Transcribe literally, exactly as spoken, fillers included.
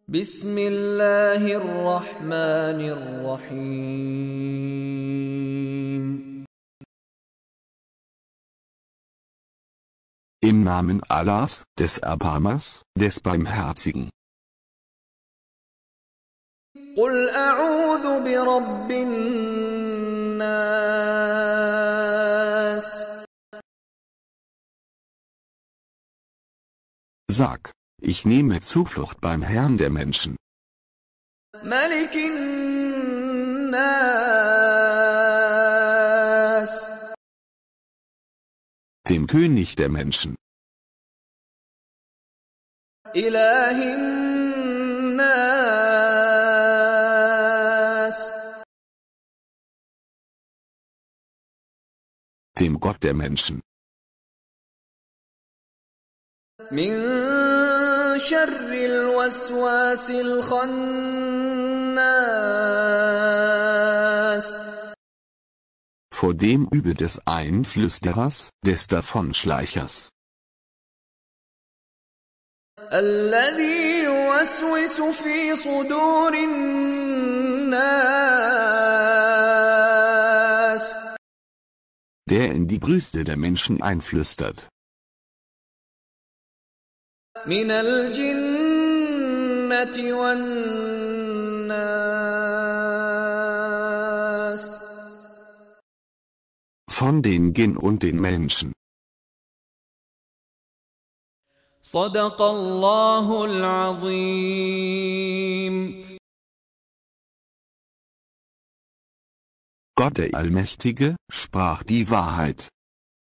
بسم الله الرحمن الرحيم. Im Namen Allahs, des Erbarmers, des Barmherzigen. قل أعوذ برب الناس. Sag, ich nehme Zuflucht beim Herrn der Menschen, ملك الناس. dem König der Menschen, إله الناس. dem Gott der Menschen, من شر الوسواس الخناس. vor dem Übel des Einflüsterers, des Davonschleichers, الذي يوسوس في صدور الناس. der in die Brüste der Menschen einflüstert, من الجنة والناس. von den Djinn und den Menschen. صدق الله العظيم. Gott der Allmächtige, sprach die Wahrheit.